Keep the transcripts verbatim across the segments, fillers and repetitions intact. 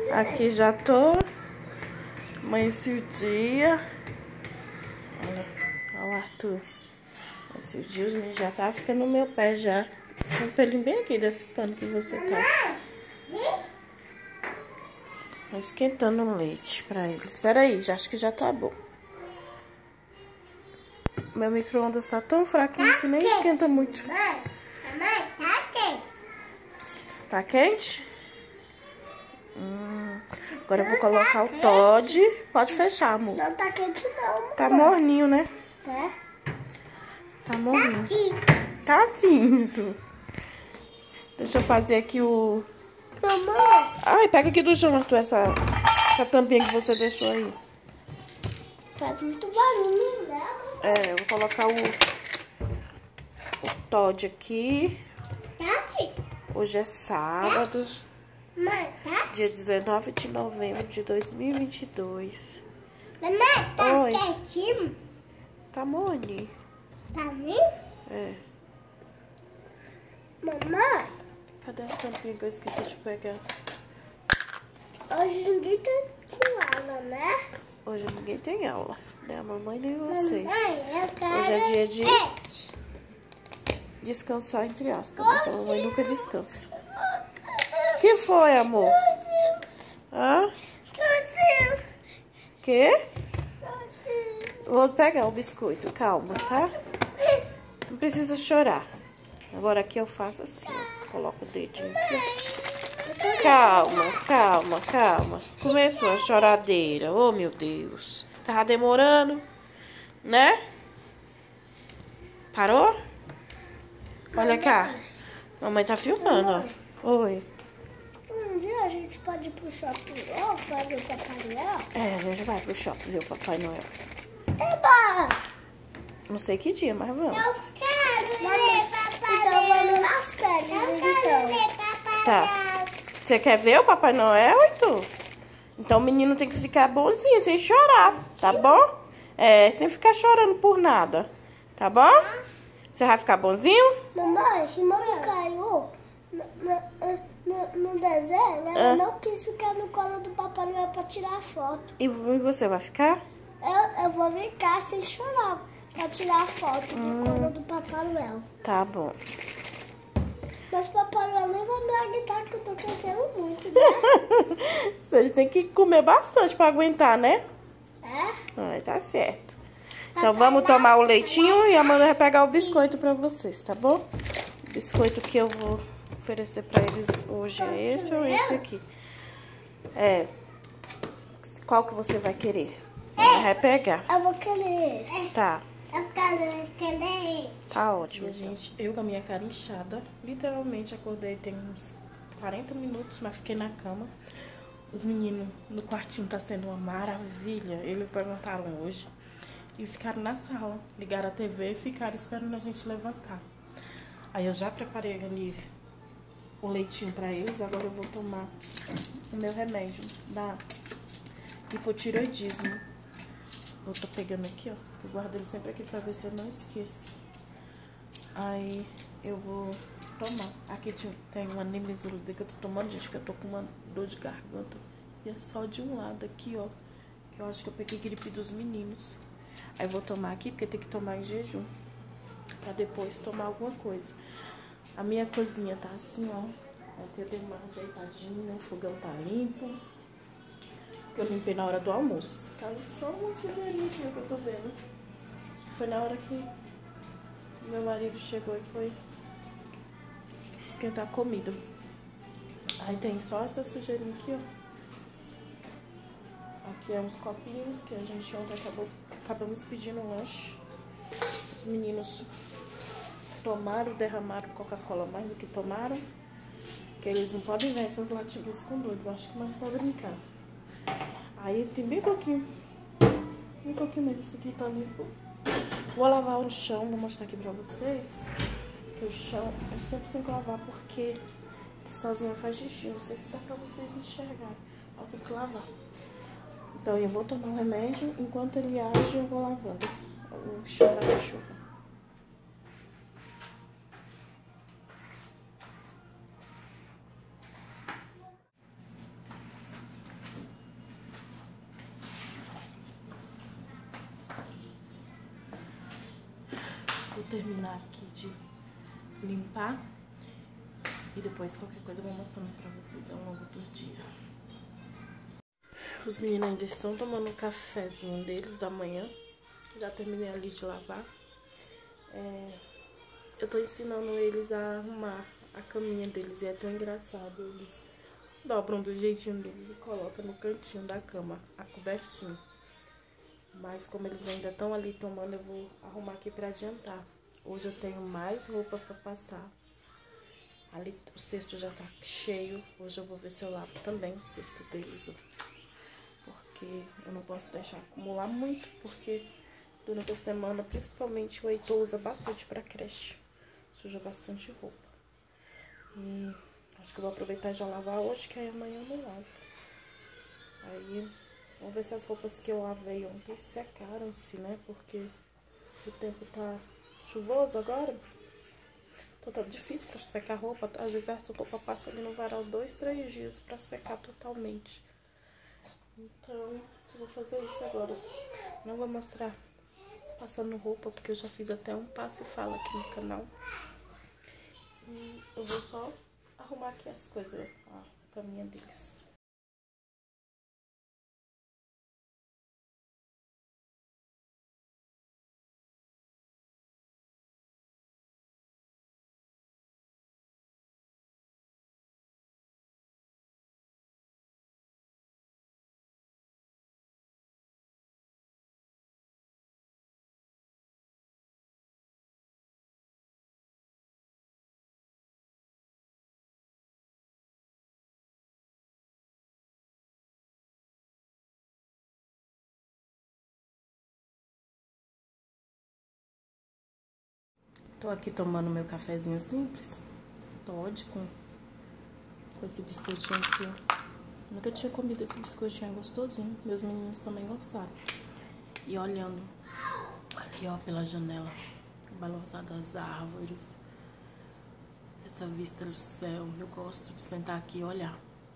Aqui já tô. Amanheci o dia. Olha, olha o Arthur. Amanheci o dia, os meninos já tá ficando no meu pé já. Um pelinho bem aqui desse pano que você tá. Vai esquentando o leite pra eles. Espera aí, já acho que já tá bom. Meu micro-ondas tá tão fraquinho tá que nem quente. esquenta muito. Mãe, mamãe, tá quente. Tá quente? Hum, agora eu vou colocar o Toddy. Pode fechar, amor. Não tá quente não, Tá morninho, né? Tá? Tá morninho. Tá sim. Tá sim, tu. Deixa eu fazer aqui o... Mamãe. Ai, pega aqui do chão, Arthur, essa, essa tampinha que você deixou aí. Faz muito barulho, né? É, eu vou colocar o, o Toddy aqui. Tá sim. Hoje é sábado. Mãe, tá? Dia dezenove de novembro de dois mil e vinte e dois. Mamãe, tá Oi. quentinho? Tá morninho. Tá nem? É. Mamãe, Cadê a tampinha que eu esqueci de pegar? hoje ninguém tá com aula, né? Hoje ninguém tem aula. Nem a mamãe, nem vocês. Mamãe, eu quero Hoje é dia de quente. descansar, entre aspas. Né? Porque a mamãe nunca descansa. O que foi, amor? Hã? Quê? Vou pegar o biscoito, calma, tá? Não precisa chorar. Agora aqui eu faço assim, ó. Coloco o dedinho aqui. Calma, calma, calma. Começou a choradeira. Oh, meu Deus. Tava demorando, né? Parou? Olha cá. Mamãe tá filmando, ó. Oi. Um dia a gente pode ir pro shopping Noel pra ver o Papai Noel? É, a gente vai pro shopping ver o Papai Noel. Eba! Não sei que dia, mas vamos. Eu quero ver Papai Então vamos nas férias, então. Tá. Você quer ver o Papai Noel, Heitor? Então o menino tem que ficar bonzinho, sem chorar, tá bom? É, sem ficar chorando por nada, tá bom? Você vai ficar bonzinho? Mamãe, se mamãe caiu no, no, no, no desenho, ela Ah. não quis ficar no colo do Papai Noel pra tirar foto. E você vai ficar? Eu, eu vou ficar sem chorar pra tirar foto do Hum. colo do Papai Noel. Tá bom. Mas o Papai Noel nem vai me aguentar que eu tô crescendo muito, né? Ele tem que comer bastante pra aguentar, né? É? Ai, tá certo. Então vamos tomar o leitinho e a Amanda vai pegar o biscoito pra vocês, tá bom? O biscoito que eu vou oferecer pra eles hoje é esse ou esse aqui? É. Qual que você vai querer? Vai pegar. Eu vou querer esse. Tá. Eu quero querer esse. Tá ótimo, gente. Eu com a minha cara inchada, literalmente acordei tem uns quarenta minutos, mas fiquei na cama. Os meninos no quartinho tá sendo uma maravilha. Eles levantaram hoje e ficaram na sala. Ligaram a T V e ficaram esperando a gente levantar. Aí eu já preparei ali o leitinho pra eles. Agora eu vou tomar o meu remédio da hipotireoidismo. Eu tô pegando aqui, ó. Eu guardo ele sempre aqui pra ver se eu não esqueço. Aí eu vou tomar. Aqui tem uma nimesulida que eu tô tomando, gente, que eu tô com uma dor de garganta. E é só de um lado aqui, ó. Que eu acho que eu peguei gripe dos meninos. Aí eu vou tomar aqui, porque tem que tomar em jejum. Pra depois tomar alguma coisa. A minha cozinha tá assim, ó. Ontem eu dei uma ajeitadinha, o fogão tá limpo. Que eu limpei na hora do almoço. Caiu só uma sujeirinha que eu tô vendo. Foi na hora que meu marido chegou e foi esquentar a comida. Aí tem só essa sujeirinha aqui, ó. Aqui é uns copinhos que a gente ontem acabou, acabamos pedindo um lanche. Os meninos tomaram, derramaram Coca-Cola mais do que tomaram. Porque eles não podem ver essas latinhas com doido. Eu acho que mais pra brincar. Aí tem bem pouquinho. Bem pouquinho mesmo. Isso aqui tá limpo. Vou lavar o chão. Vou mostrar aqui pra vocês. Que o chão eu sempre tenho que lavar porque sozinha faz xixi. Não sei se dá pra vocês enxergarem. Eu tenho que lavar. Então eu vou tomar o remédio. Enquanto ele age, eu vou lavando o chão da cachorra. terminar aqui de limpar e depois qualquer coisa eu vou mostrando pra vocês ao longo do dia. Os meninos ainda estão tomando o cafezinho deles da manhã. Já terminei ali de lavar. É, eu tô ensinando eles a arrumar a caminha deles e é tão engraçado. Eles dobram do jeitinho deles e colocam no cantinho da cama a cobertinha. Mas como eles ainda estão ali tomando, eu vou arrumar aqui pra adiantar. Hoje eu tenho mais roupa pra passar. Ali o cesto já tá cheio. Hoje eu vou ver se eu lavo também o cesto deles. Porque eu não posso deixar acumular muito, porque durante a semana, principalmente, o Heitor usa bastante pra creche. Suja bastante roupa. E acho que eu vou aproveitar e já lavar hoje, que aí amanhã eu não lavo. Aí, vamos ver se as roupas que eu lavei ontem secaram-se, né? Porque o tempo tá chuvoso agora. Então tá difícil pra secar roupa. Às vezes essa roupa passa ali no varal dois, três dias pra secar totalmente. Então, eu vou fazer isso agora. Não vou mostrar passando roupa, porque eu já fiz até um passo e fala aqui no canal. E eu vou só arrumar aqui as coisas, a caminha deles. Tô aqui tomando meu cafezinho simples, Toddy, com, com esse biscoitinho aqui. Nunca tinha comido esse biscoitinho, é gostosinho. Meus meninos também gostaram. E olhando ali, ó, pela janela, o balançar das árvores, essa vista do céu. Eu gosto de sentar aqui e olhar.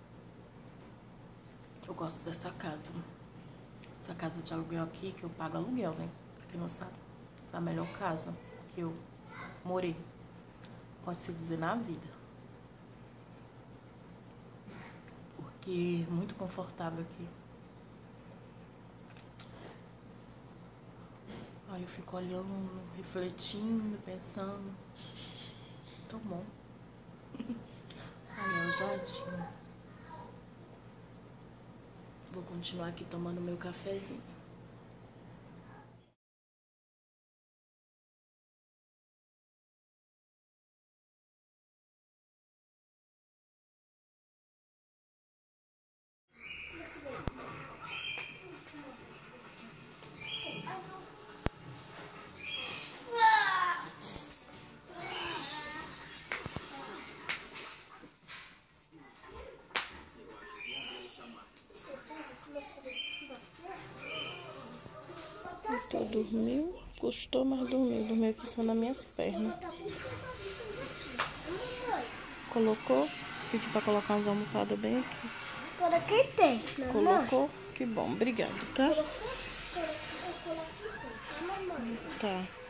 Eu gosto dessa casa. Essa casa de aluguel aqui, que eu pago aluguel, né? Pra quem não sabe, é a melhor casa que eu morei, pode-se dizer, na vida. Porque é muito confortável aqui. Aí eu fico olhando, refletindo, pensando. Tão bom. Aí é o jardim. Vou continuar aqui tomando meu cafezinho. Heitor dormiu, gostou, mas dormiu. Dormiu aqui em cima das minhas pernas. Colocou, pedi pra colocar umas almofadas bem aqui. Coloquei texto, né, colocou, que bom, obrigado, tá? Coloquei texto, Tá.